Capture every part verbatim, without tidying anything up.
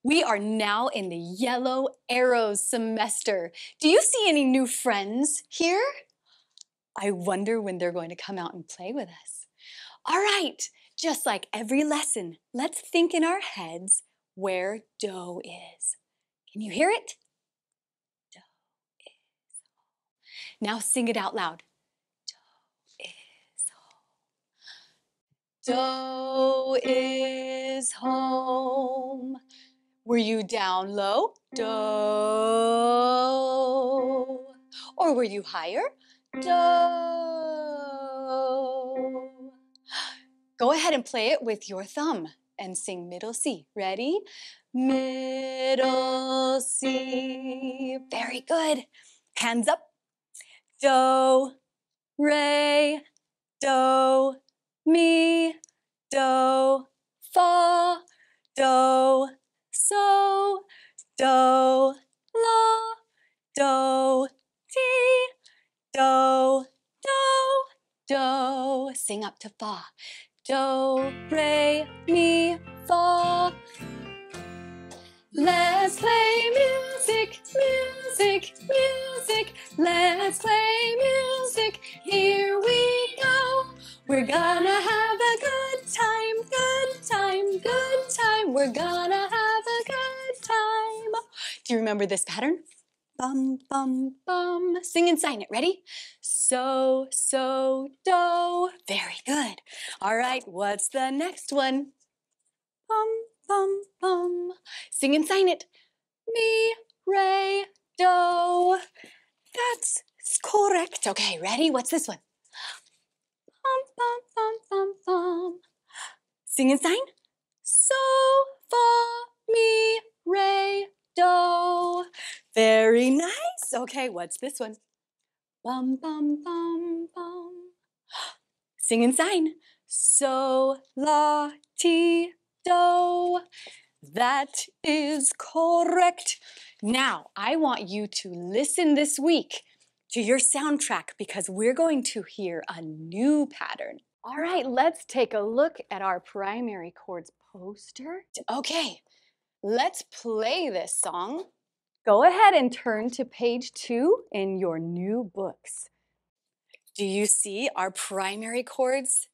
We are now in the yellow arrows semester. Do you see any new friends here? I wonder when they're going to come out and play with us. All right, just like every lesson, let's think in our heads where dough is. Can you hear it? Dough is home. Now sing it out loud. Dough is home. Were you down low? Dough. Or were you higher? Dough. Go ahead and play it with your thumb and sing middle C. Ready? Middle C. Very good. Hands up. Do, re, do, mi, do, fa, do, so, do, la, do, ti, do, do, do. Sing up to fa. Do, re, mi, fa. Let's play music, music, music. Let's play music. Here we go. We're gonna have a good time, good time, good time. We're gonna have a good time. Do you remember this pattern? Bum, bum, bum. Sing and sign it. Ready? So, so, do. Very good. All right, what's the next one? Bum, bum, bum. Sing and sign it. Mi, re, do. That's correct. Okay, ready? What's this one? Bum, bum, bum, bum, bum. Sing and sign. So, fa, mi, re, do. Very nice. Okay, what's this one? Bum, bum, bum, bum. Sing and sign. So, la, ti, do. That is correct. Now, I want you to listen this week to your soundtrack because we're going to hear a new pattern. All right, let's take a look at our primary chords poster. Okay, let's play this song. Go ahead and turn to page two in your new books. Do you see our primary chords?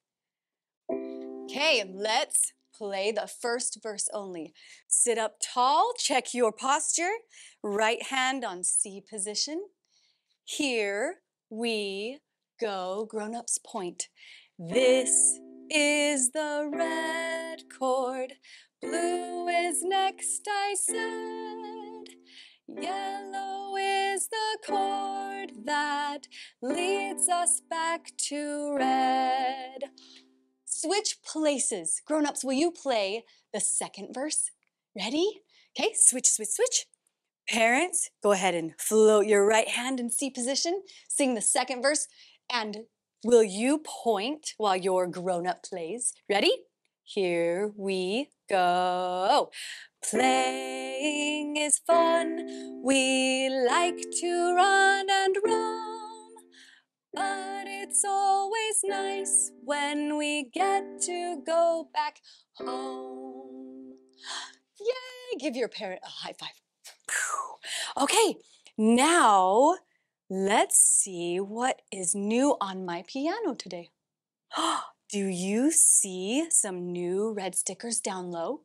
Okay, let's play the first verse only. Sit up tall, check your posture, right hand on C position. Here we go, grown-ups point. This is the red chord, blue is next, I said. Yellow is the chord that leads us back to red. Switch places. Grown-ups, will you play the second verse? Ready? Okay, switch, switch, switch. Parents, go ahead and float your right hand in C position. Sing the second verse. And will you point while your grown-up plays? Ready? Here we go. Playing is fun. We like to run and roam. But it's always nice when we get to go back home. Yay! Give your parent a high five. Okay, now let's see what is new on my piano today. Do you see some new red stickers down low?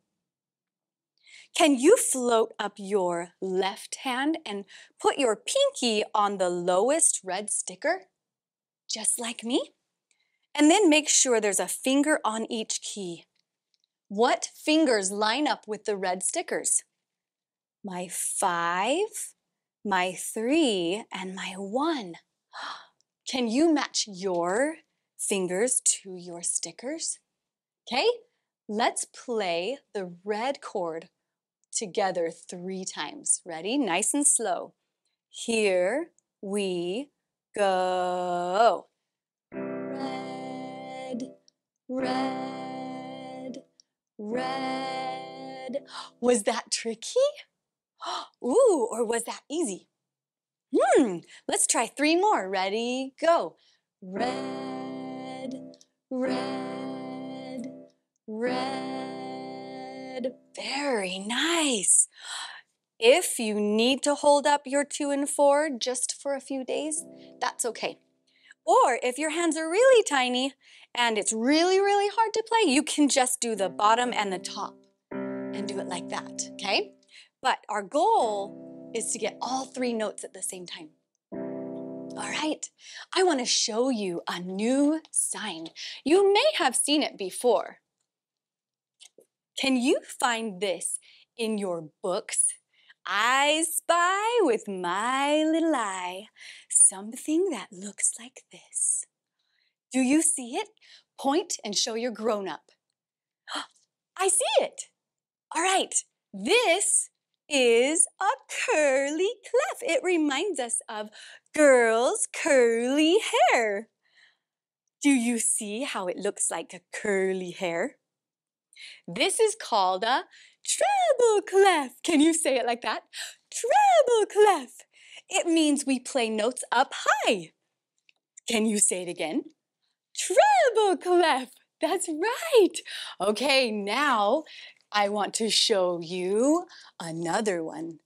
Can you float up your left hand and put your pinky on the lowest red sticker? Just like me? And then make sure there's a finger on each key. What fingers line up with the red stickers? My five, my three, and my one. Can you match your fingers to your stickers? Okay, let's play the red chord together three times. Ready? Nice and slow. Here we go. Red, red, red. Was that tricky? Ooh, or was that easy? Hmm, let's try three more. Ready, go. Red, red, red. Very nice. If you need to hold up your two and four just for a few days, that's okay. Or if your hands are really tiny and it's really, really hard to play, you can just do the bottom and the top and do it like that, okay? But our goal is to get all three notes at the same time. All right, I want to show you a new sign. You may have seen it before. Can you find this in your books? I spy with my little eye something that looks like this. Do you see it? Point and show your grown-up. I see it. All right, this is a curly clef. It reminds us of girls' curly hair. Do you see how it looks like a curly hair? This is called a treble clef. Can you say it like that? Treble clef. It means we play notes up high. Can you say it again? Treble clef. That's right. Okay, now I want to show you another one.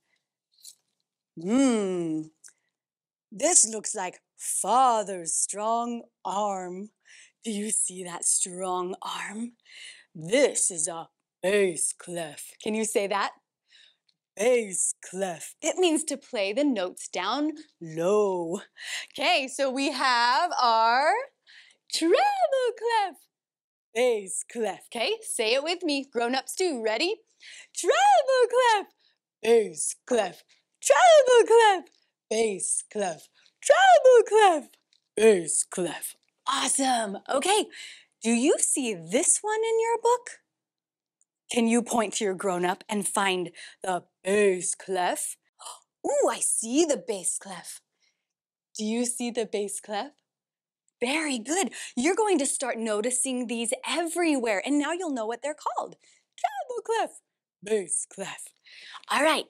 Hmm. This looks like Father's strong arm. Do you see that strong arm? This is a bass clef. Can you say that? Bass clef. It means to play the notes down low. Okay, so we have our treble clef, bass clef. Okay, say it with me. Grown-ups too. Ready? Treble clef, bass clef, treble clef, bass clef, treble clef, bass clef. Awesome. Okay, do you see this one in your book? Can you point to your grown-up and find the bass clef? Ooh, I see the bass clef. Do you see the bass clef? Very good. You're going to start noticing these everywhere, and now you'll know what they're called. Treble clef, bass clef. All right.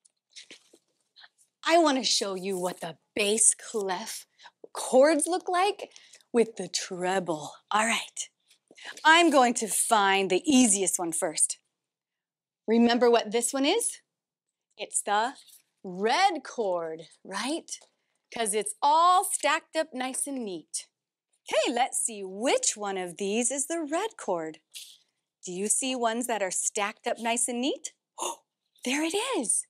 I want to show you what the bass clef chords look like with the treble. All right. I'm going to find the easiest one first. Remember what this one is? It's the red chord, right? Because it's all stacked up nice and neat. Okay, let's see which one of these is the red chord. Do you see ones that are stacked up nice and neat? Oh, there it is.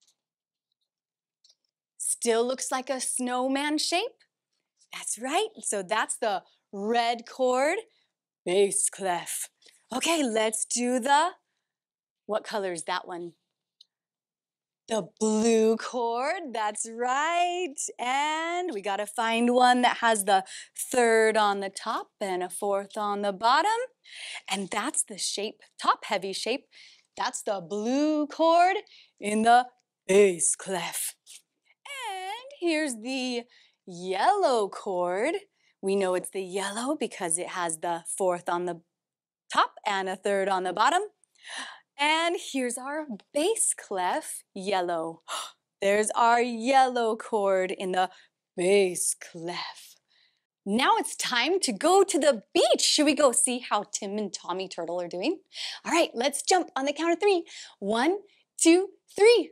Still looks like a snowman shape. That's right. So that's the red chord, bass clef. Okay, let's do the, what color is that one? The blue chord, that's right. And we gotta find one that has the third on the top and a fourth on the bottom. And that's the shape, top heavy shape. That's the blue chord in the bass clef. And here's the yellow chord. We know it's the yellow because it has the fourth on the top and a third on the bottom. And here's our bass clef, yellow. There's our yellow chord in the bass clef. Now it's time to go to the beach. Should we go see how Tim and Tommy Turtle are doing? All right, let's jump on the count of three. One, two, three.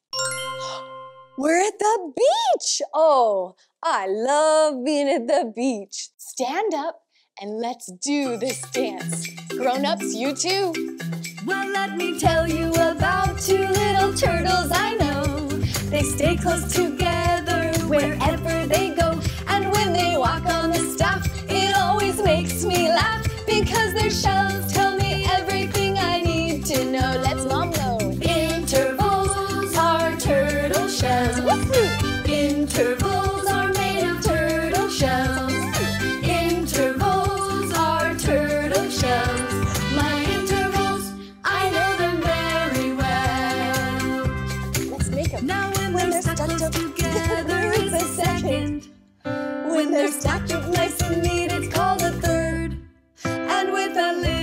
We're at the beach. Oh, I love being at the beach. Stand up and let's do this dance. Grown-ups, you too. Well, let me tell you about two little turtles I know. They stay close together wherever they go. And when they walk on the stuff, it always makes me laugh because their shells tell me everything I need to know. Let's mom know. Intervals are turtle shells. Woohoo! Intervals are made of turtle shells. Intervals are turtle shells. My intervals, I know them very well. Let's make them. Now when, when they're stuck up together, it's a second. When they're stacked up nice and neat, it's called a third. And with a little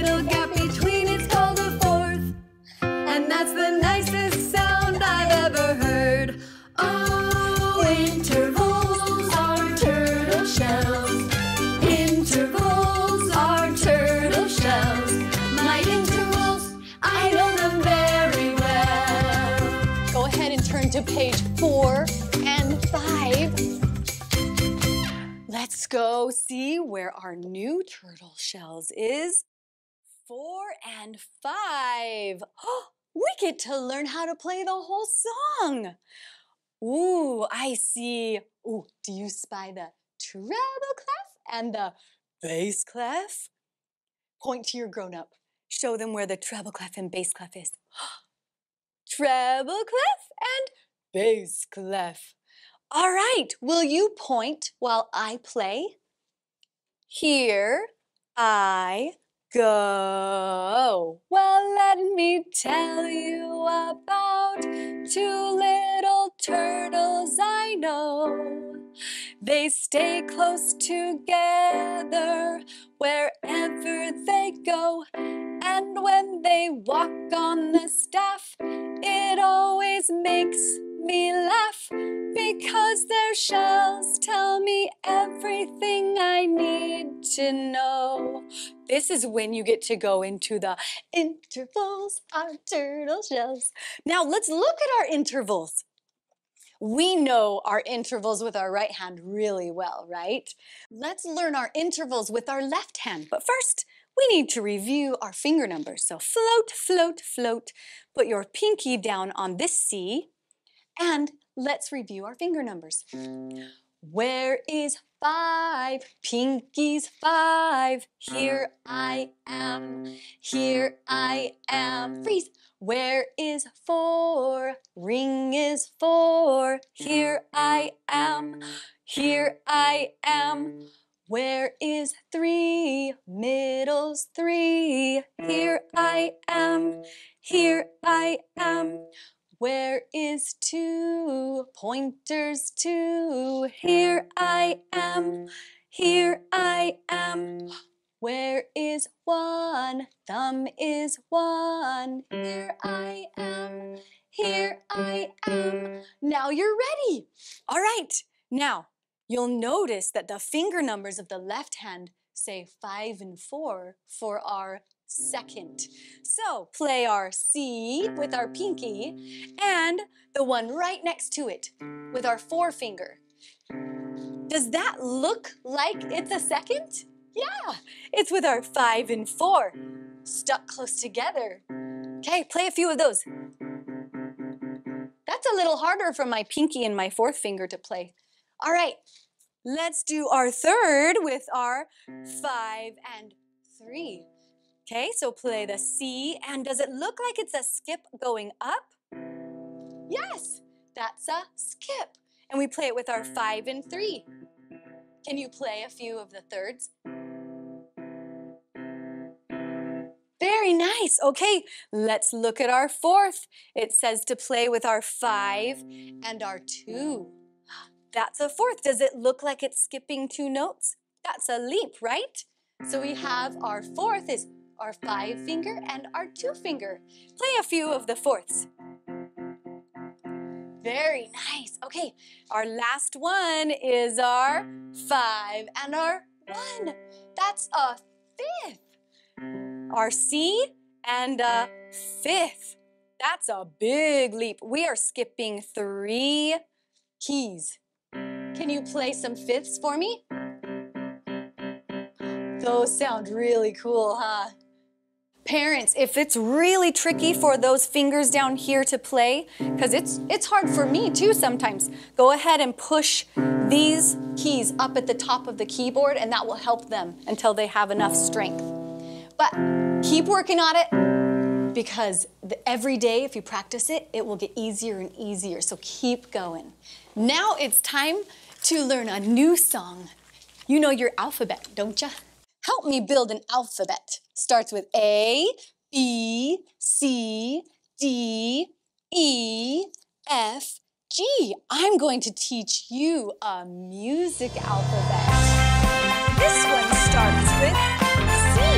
page four and five. Let's go see where our new turtle shells is. Four and five. Oh, we get to learn how to play the whole song. Ooh, I see. Ooh, do you spy the treble clef and the bass clef? Point to your grown-up. Show them where the treble clef and bass clef is. Treble clef and bass clef. All right, will you point while I play? Here I go. Well, let me tell you about two little turtles I know. They stay close together wherever they go. And when they walk on the staff, it always makes me laugh, because their shells tell me everything I need to know. This is when you get to go into the intervals, our turtle shells. Now let's look at our intervals. We know our intervals with our right hand really well, right? Let's learn our intervals with our left hand. But first, we need to review our finger numbers. So float, float, float. Put your pinky down on this C. And let's review our finger numbers. Where is five? Pinky's five. Here I am. Here I am. Freeze. Where is four? Ring is four. Here I am. Here I am. Where is three? Middle's three. Here I am. Here I am. Where is two? Pointer's two. Here I am. Here I am. Where is one? Thumb is one. Here I am. Here I am. Now you're ready. All right. Now, you'll notice that the finger numbers of the left hand say five and four for our second. So play our C with our pinky and the one right next to it with our forefinger. Does that look like it's a second? Yeah, it's with our five and four stuck close together. Okay, play a few of those. That's a little harder for my pinky and my fourth finger to play. All right, let's do our third with our five and three. Okay, so play the C, and does it look like it's a skip going up? Yes, that's a skip. And we play it with our five and three. Can you play a few of the thirds? Very nice. Okay, let's look at our fourth. It says to play with our five and our two. That's a fourth. Does it look like it's skipping two notes? That's a leap, right? So we have our fourth is our five finger and our two finger. Play a few of the fourths. Very nice. Okay, our last one is our five and our one. That's a fifth. Our C and a fifth. That's a big leap. We are skipping three keys. Can you play some fifths for me? Those sound really cool, huh? Parents, if it's really tricky for those fingers down here to play, because it's, it's hard for me too sometimes, go ahead and push these keys up at the top of the keyboard, and that will help them until they have enough strength. But keep working on it, because the, every day if you practice it, it will get easier and easier, so keep going. Now it's time to learn a new song. You know your alphabet, don't you? Help me build an alphabet. Starts with A, B, C, D, E, F, G. I'm going to teach you a music alphabet. This one starts with C.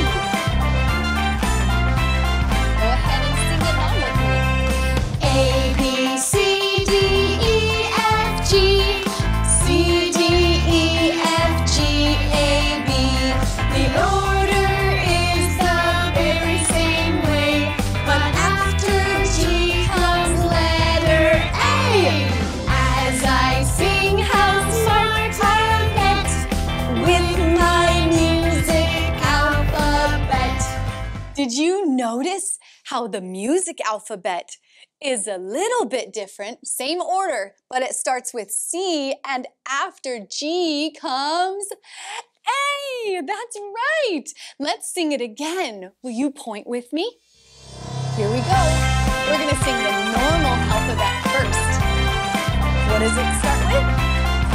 Go ahead and sing along with me. A, B, C, D, E, F, G. C, D, E, F, G, A, B. The order is the very same way, but after G comes letter A. Did you notice how the music alphabet is a little bit different? Same order, but it starts with C, and after G comes A. That's right. Let's sing it again. Will you point with me? Here we go. We're going to sing the normal alphabet first. What does it start with?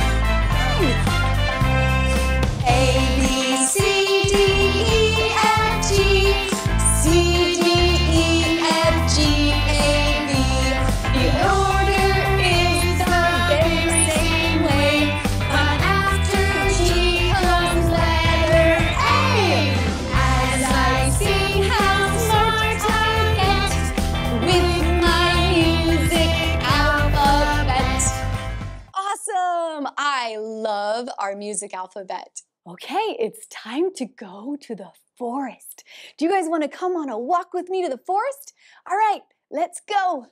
A, B, C, D, E, F, G, C, D, E, F, G, A, B. The order is the very same way, but after G comes letter A. As I see how smart I get with my music alphabet. Awesome! I love our music alphabet. Okay, it's time to go to the forest. Do you guys want to come on a walk with me to the forest? All right, let's go.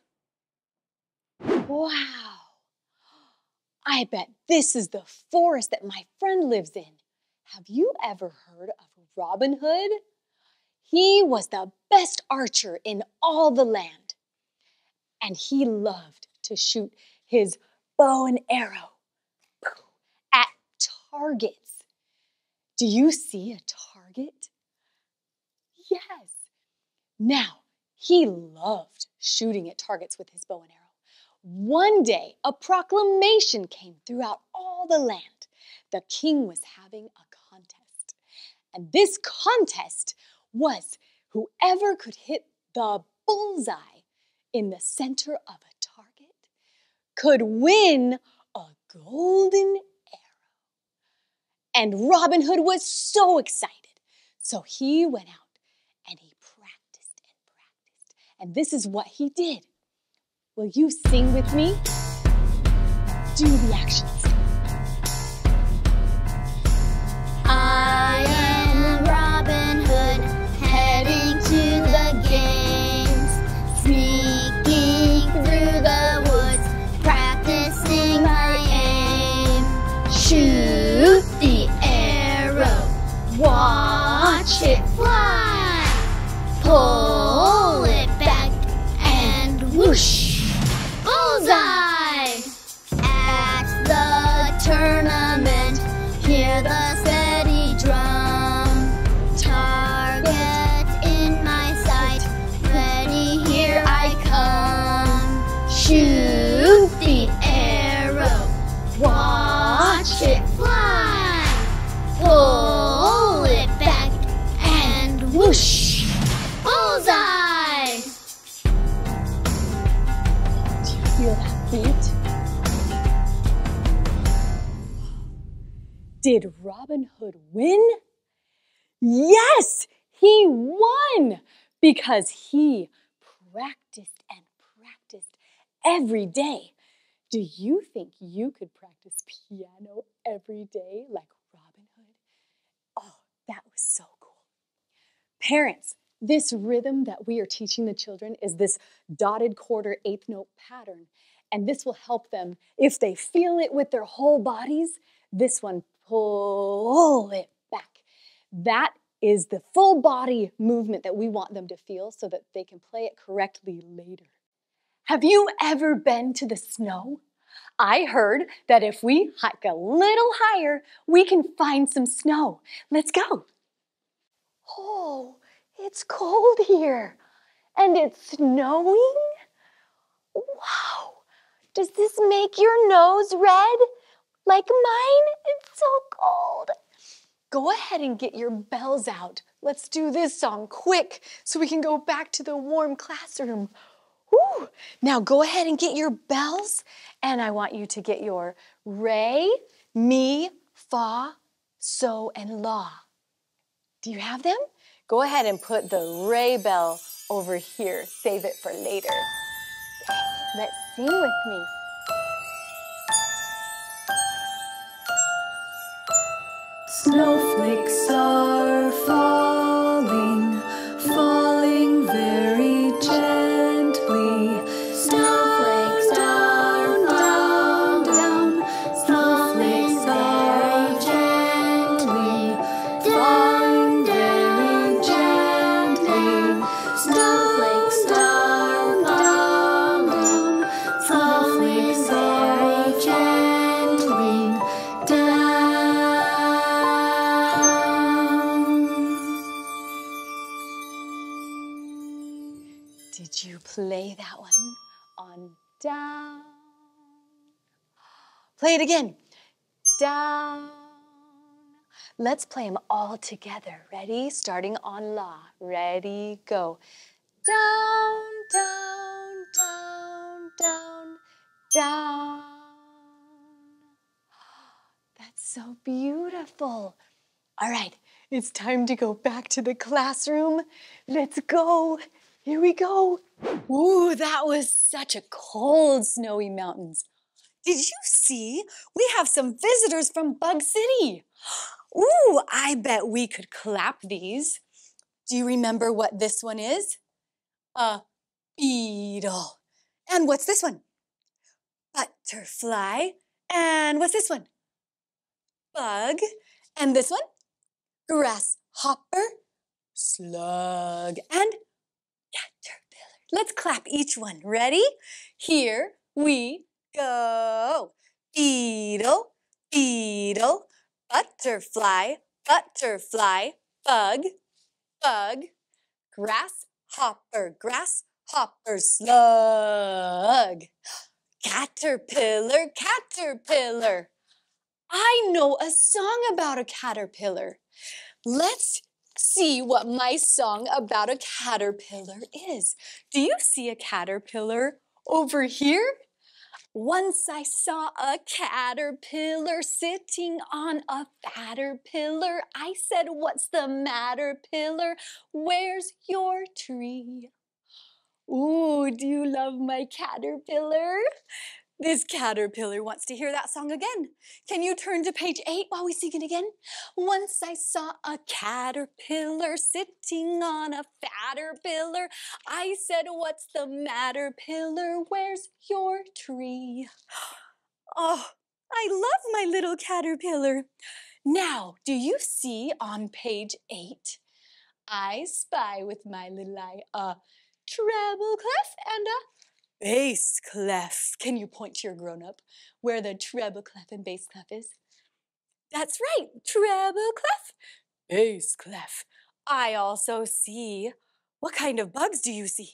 Wow, I bet this is the forest that my friend lives in. Have you ever heard of Robin Hood? He was the best archer in all the land, and he loved to shoot his bow and arrow at targets. Do you see a target? Yes. Now, he loved shooting at targets with his bow and arrow. One day, a proclamation came throughout all the land. The king was having a contest. And this contest was whoever could hit the bullseye in the center of a target could win a golden arrow. And Robin Hood was so excited. So he went out and he practiced and practiced. And this is what he did. Will you sing with me? Do the actions. I am Robin Hood, heading to the games, sneaking through the woods, practicing my aim. Shoot the arrow, watch it fly, pull it back and whoosh, bullseye! At the tournament, hear the steady drum, target in my sight, ready, here I come. Shoot the arrow, watch it fly, pull it back and whoosh, bullseye! Do you feel that beat? Did Robin Hood win? Yes, he won because he practiced and practiced every day. Do you think you could practice piano every day like Robin Hood? Oh, that was so cool. Parents, this rhythm that we are teaching the children is this dotted quarter eighth note pattern. And this will help them, if they feel it with their whole bodies, this one, pull it back. That is the full body movement that we want them to feel so that they can play it correctly later. Have you ever been to the snow? I heard that if we hike a little higher, we can find some snow. Let's go. Oh, it's cold here. And it's snowing? Wow. Does this make your nose red? Like mine? It's so cold. Go ahead and get your bells out. Let's do this song quick so we can go back to the warm classroom. Woo. Now go ahead and get your bells, and I want you to get your re, mi, fa, so, and la. Do you have them? Go ahead and put the re bell over here. Save it for later. Okay, let's sing with me. Snowflakes are falling, falling very gently. Snowflakes down, down, down. Snowflakes are gently, falling very gently. Did you play that one on down? Play it again. Down. Let's play them all together. Ready? Starting on la. Ready, go. Down, down, down, down, down. That's so beautiful. All right, it's time to go back to the classroom. Let's go. Here we go. Ooh, that was such a cold, snowy mountains. Did you see? We have some visitors from Bug City. Ooh, I bet we could clap these. Do you remember what this one is? A beetle. And what's this one? Butterfly. And what's this one? Bug. And this one? Grasshopper, slug, and caterpillar. Let's clap each one. Ready? Here we go. Beetle, beetle, butterfly, butterfly, bug, bug, grasshopper, grasshopper, slug, caterpillar, caterpillar. I know a song about a caterpillar. Let's see what my song about a caterpillar is. Do you see a caterpillar over here? Once I saw a caterpillar sitting on a caterpillar. I said, what's the matter, pillar? Where's your tree? Ooh, do you love my caterpillar? This caterpillar wants to hear that song again. Can you turn to page eight while we sing it again? Once I saw a caterpillar sitting on a caterpillar. I said, what's the matter, pillar? Where's your tree? Oh, I love my little caterpillar. Now, do you see on page eight? I spy with my little eye a treble clef and a bass clef. Can you point to your grown-up where the treble clef and bass clef is? That's right, treble clef, bass clef. I also see, what kind of bugs do you see?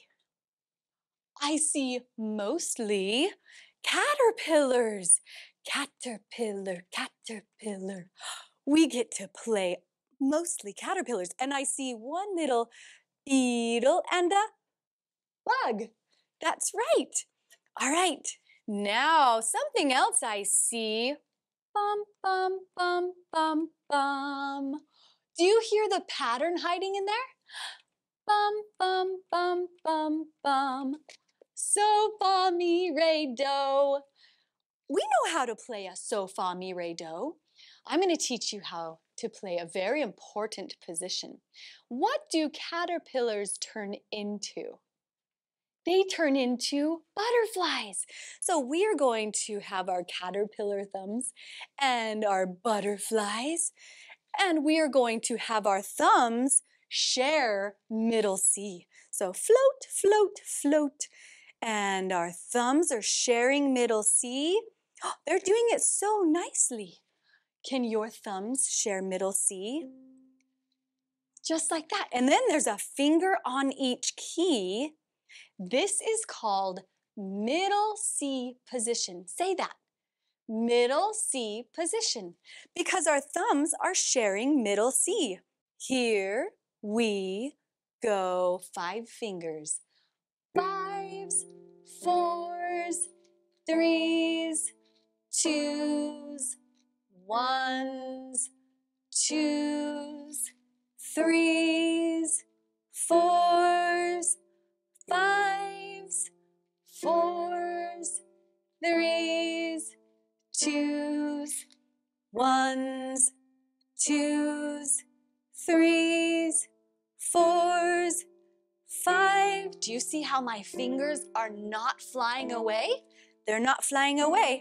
I see mostly caterpillars. Caterpillar, caterpillar. We get to play mostly caterpillars. And I see one little beetle and a bug. That's right. All right. Now, something else I see. Bum, bum, bum, bum, bum. Do you hear the pattern hiding in there? Bum, bum, bum, bum, bum. So, fa, mi, re, do. We know how to play a so, fa, mi, re, do. I'm going to teach you how to play a very important position. What do caterpillars turn into? They turn into butterflies. So we are going to have our caterpillar thumbs and our butterflies. And we are going to have our thumbs share middle C. So float, float, float. And our thumbs are sharing middle C. Oh, they're doing it so nicely. Can your thumbs share middle C? Just like that. And then there's a finger on each key. This is called middle C position. Say that. Middle C position. Because our thumbs are sharing middle C. Here we go. Five fingers. Fives, fours, threes, twos, ones, twos, threes, fours, fives, fours, threes, twos, ones, twos, threes, fours, five. Do you see how my fingers are not flying away? They're not flying away.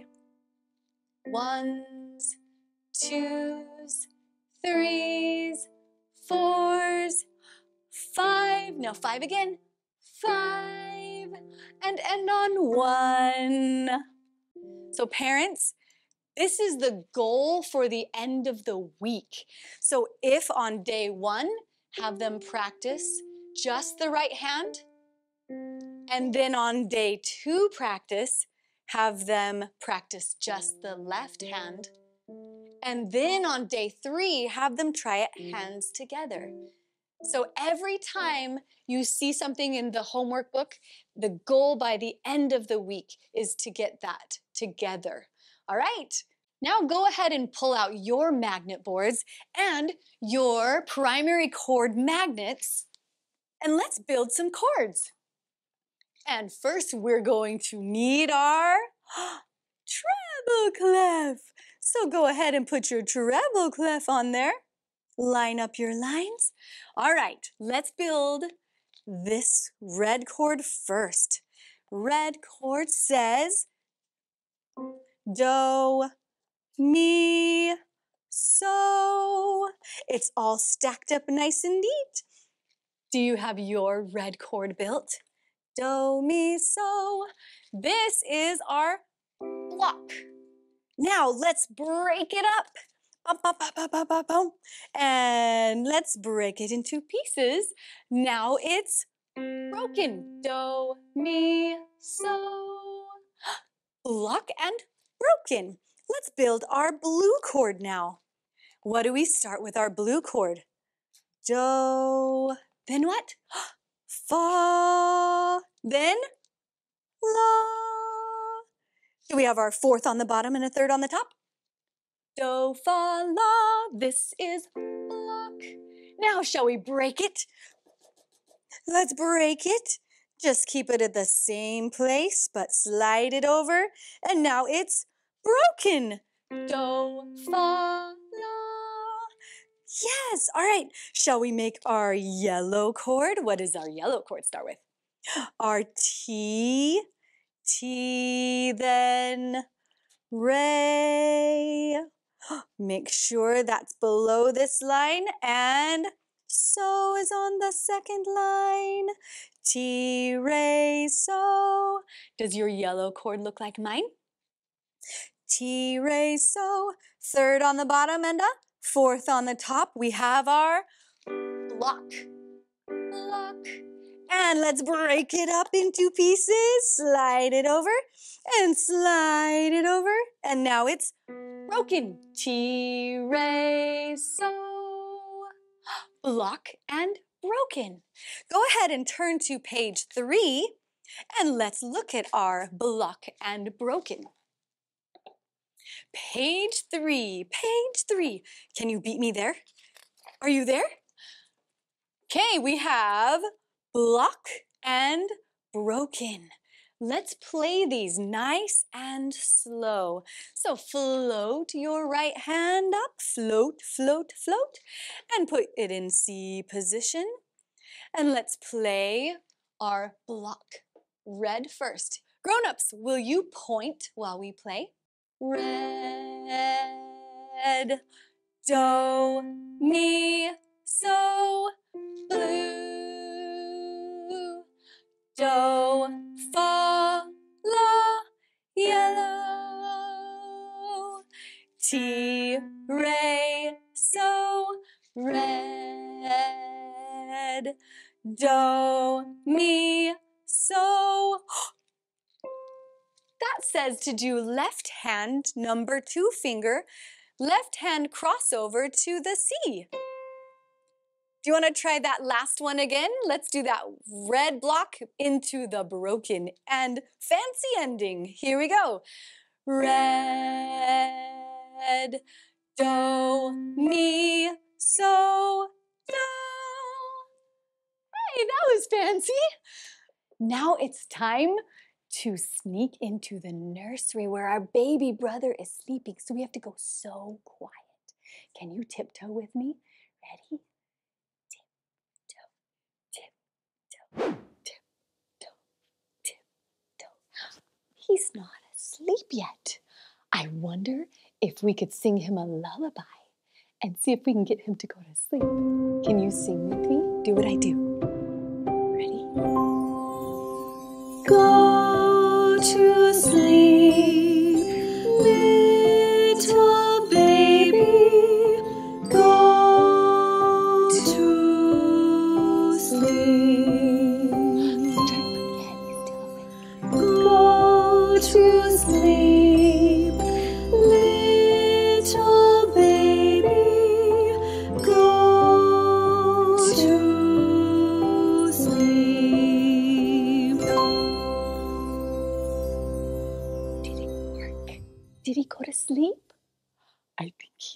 Ones, twos, threes, fours, five. Now five again. Five. And end on one. So parents, this is the goal for the end of the week. So if on day one, have them practice just the right hand, And then on day two practice, have them practice just the left hand. And then on day three, have them try it hands together. So every time you see something in the homework book, the goal by the end of the week is to get that together. All right, now go ahead and pull out your magnet boards and your primary chord magnets, and let's build some chords. And first, we're going to need our treble clef. So go ahead and put your treble clef on there. Line up your lines. All right, let's build this red chord first. Red chord says do, mi, so. It's all stacked up nice and neat. Do you have your red chord built? Do, mi, so. This is our block. Now let's break it up. Bum, bum, bum, bum, bum, bum, bum. And let's break it into pieces. Now it's broken. Do, mi, so. Block and broken. Let's build our blue chord now. What do we start with our blue chord? Do, then what? Fa, then la. Do we have our fourth on the bottom and a third on the top? Do, fa, la. This is block. Now shall we break it? Let's break it. Just keep it at the same place, but slide it over. And now it's broken. Do, fa, la. Yes, all right. Shall we make our yellow chord? What does our yellow chord start with? Our T, T, then Re. Make sure that's below this line, and so is on the second line. T, Re, so. Does your yellow chord look like mine? T, Re, so. Third on the bottom and a fourth on the top. We have our block. Block. And let's break it up into pieces. Slide it over and slide it over. And now it's broken. Ti, re, so. Block and broken. Go ahead and turn to page three and let's look at our block and broken. Page three, page three. Can you beat me there? Are you there? Okay, we have block and broken. Let's play these nice and slow. So float your right hand up, float, float, float, and put it in C position. And let's play our block. Red first. Grown-ups, will you point while we play? Red, do, mi, so, blue, do, fa, la, yellow, ti, re, so, red, do, mi, so. That says to do left hand, number two finger, left hand crossover to the C. Do you want to try that last one again? Let's do that red block into the broken and fancy ending. Here we go. Red, do, mi, so, do. Hey, that was fancy. Now it's time to sneak into the nursery where our baby brother is sleeping. So we have to go so quiet. Can you tiptoe with me? Ready? Tiptoe, tiptoe, tiptoe, tiptoe. He's not asleep yet. I wonder if we could sing him a lullaby and see if we can get him to go to sleep. Can you sing with me? Do what I do. Ready? Go to sleep, little baby, go to sleep.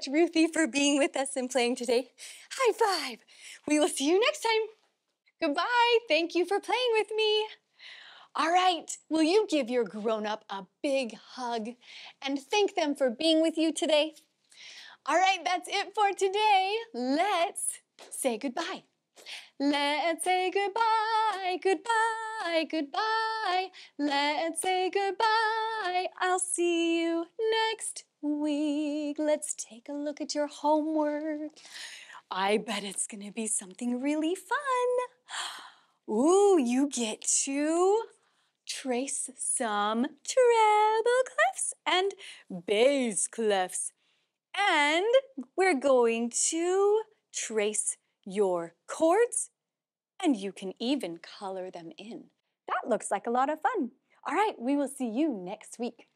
much, Ruthie, for being with us and playing today. High five. We will see you next time. Goodbye. Thank you for playing with me. All right, will you give your grown-up a big hug and thank them for being with you today? All right, that's it for today. Let's say goodbye. Let's say goodbye, goodbye, goodbye. Let's say goodbye. I'll see you next week. Let's take a look at your homework. I bet it's gonna be something really fun. Ooh, you get to trace some treble clefs and bass clefs. And we're going to trace your chords, and you can even color them in. That looks like a lot of fun. All right, we will see you next week.